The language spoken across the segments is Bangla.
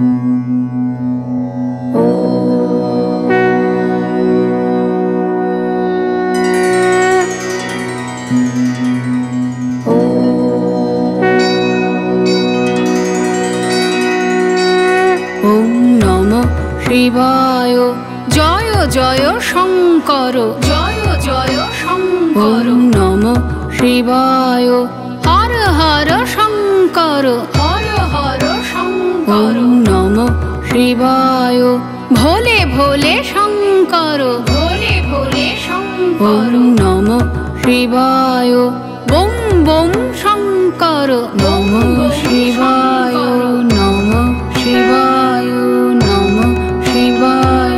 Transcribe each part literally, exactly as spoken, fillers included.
শিবায় জয় জয় শঙ্কর জয় জয় শঙ্কর নমঃ শিবায় হর হর শঙ্কর হর হর শঙ্কর নমঃ শিবায় ভোলে ভোলে শঙ্কর ভোলে ভোলে শঙ্কর নমঃ শিবায় বম বম শঙ্কর নমঃ শিবায় নমঃ শিবায় নমঃ শিবায়।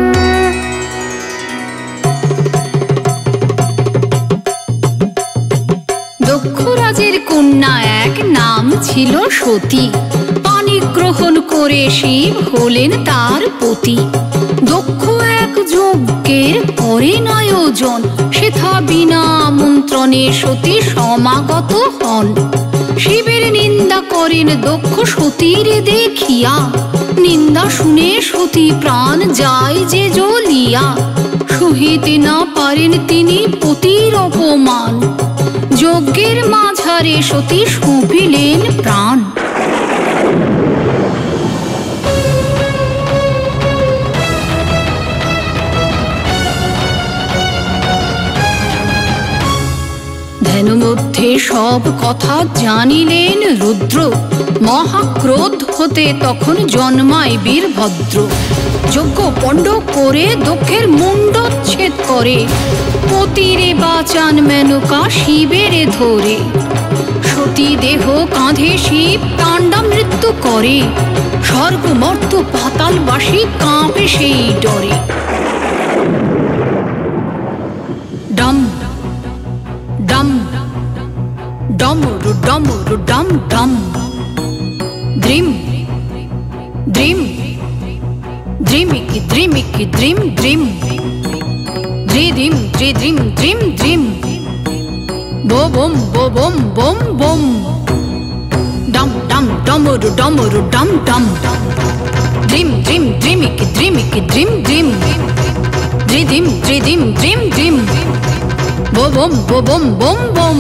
দক্ষ রাজের কন্যা এক নাম ছিল সতী। পানি গ্রহণ করে শিব হলেন তার পতি। দক্ষ এক যজ্ঞের করেন আয়োজন, সেথা বিনা আমন্ত্রণে সতী সমাগত হন। শিবের নিন্দা করেন দক্ষ সতীর দেখিয়া, নিন্দা শুনে সতী প্রাণ যায় যে জ্বলিয়া। সহিতে না পারেন তিনি পতির অপমান, যজ্ঞের মাঝারে সতী সঁপিলেন প্রাণ। ধ্যান মধ্যে সব কথা জানিলেন রুদ্র, মহাক্রোধ হতে তখন জন্মায় বীরভদ্র। যজ্ঞ পণ্ড করে দক্ষের মুণ্ডচ্ছেদ করে, পতিরে বাঁচান মেনকা শিবেরে ধরে। সতী দেহ কাঁধে শিব তাণ্ডব নৃত্য করে, স্বর্গ মর্ত পাতালবাসী কাঁপে সেই ডরে। ডম ডম ডমরু ডমরু ডম ডম, দ্রিম দ্রিম দ্রিমিকি দ্রিমিকি দ্রিম দ্রিম, দ্রিদিম দ্রিদ্রিম দ্রিম দ্রিম, বো বোম বো বোম বোম বোম। ডম ডম ডমরু ডমরু ডম ডম, দ্রিম দ্রিম দ্রিমিকি দ্রিমিকি দ্রিম দ্রিম, দ্রিদিম দ্রিদিম দ্রিম দ্রিম, বো বোম বো বোম বোম বোম।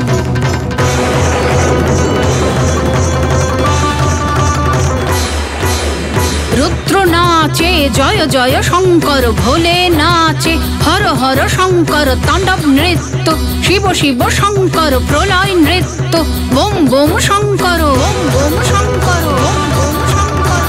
রুদ্র নাচে জয় জয় শঙ্কর, ভোলে নাচে হর হর শঙ্কর তাণ্ডব নৃত্য। শিব শিব শঙ্কর প্রলয় নৃত্য, বোম বোম শঙ্কর ওম বোম শঙ্কর ওম বোম শঙ্কর।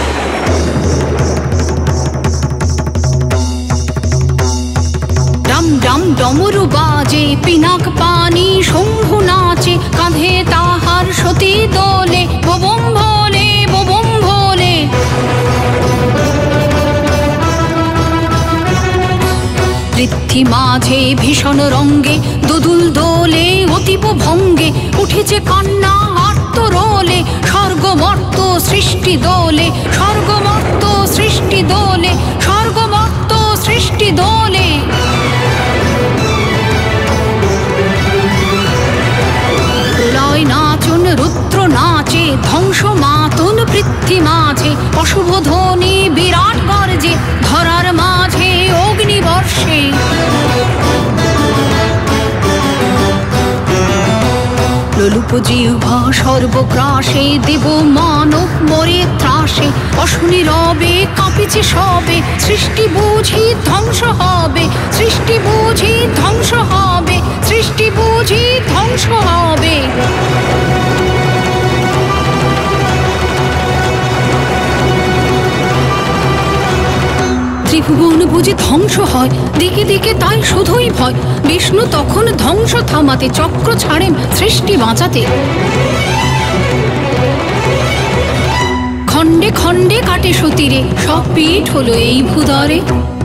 ডম ডম ডমরু বাজে পিনাক পানি শম্ভু নাচে, কাঁধে তাহার সতী দোলে, বোম ভোলে বোম ভোলে। পৃথ্বী মাঝে ভীষণ রঙ্গে দুদুল দোলে, অতীব ভঙ্গে উঠেছে কান্না আত্মরোলে। স্বর্গমর্ত সৃষ্টি দোলে, স্বর্গমর্ত সৃষ্টি দোলে, স্বর্গমর্ত সৃষ্টি দোলে। প্রলয় নাচন রুদ্র নাচে, ধ্বংস মাতন পৃথ্বী মাঝে। অশুভ ধ্বনি বিরাট গর্জে, ধরার মাঝে অগ্নিবর্ষে। লোলুপ জিহ্বা সর্বগ্রাসে, দেব মানব মরে ত্রাসে। অশনি রবে কাঁপিছে সবে, সৃষ্টি বুঝি ধ্বংস হবে, সৃষ্টি বুঝি ধ্বংস হবে, সৃষ্টি বুঝি ধ্বংস হবে। ত্রিভুবন বুঝি ধ্বংস হয়, দিকে দিকে তাই শুধুই ভয়। বিষ্ণু তখন ধ্বংস থামাতে চক্র ছাড়েন সৃষ্টি বাঁচাতে। খণ্ডে খণ্ডে কাটে সতীরে, সব পিঠ হলো এই ভূধরে।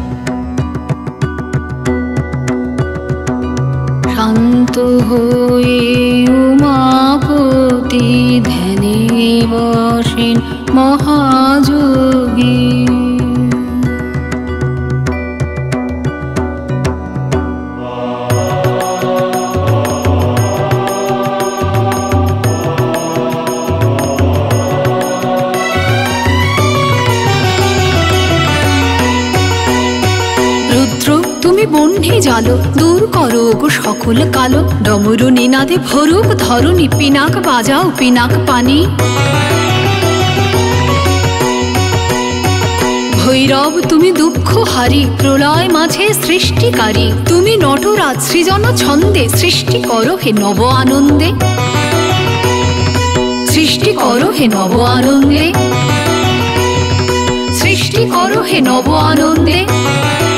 শান্ত হয়ে উমাপতি ধ্যানে বসেন মহাযোগী। অগ্নি জালো দূর করো গো সকল কালো। ডমরু নিনাদে ভরুক ধরণী, পিনাক বাজাও পিনাক পানি। ভৈরব তুমি দুঃখ হারি, প্রলয় মাঝে সৃষ্টিকারী। তুমি নটরাজ সৃজন ছন্দে, সৃষ্টি করো হে নব আনন্দে। সৃষ্টি করো হে নব আনন্দে, সৃষ্টি করো হে নব আনন্দে।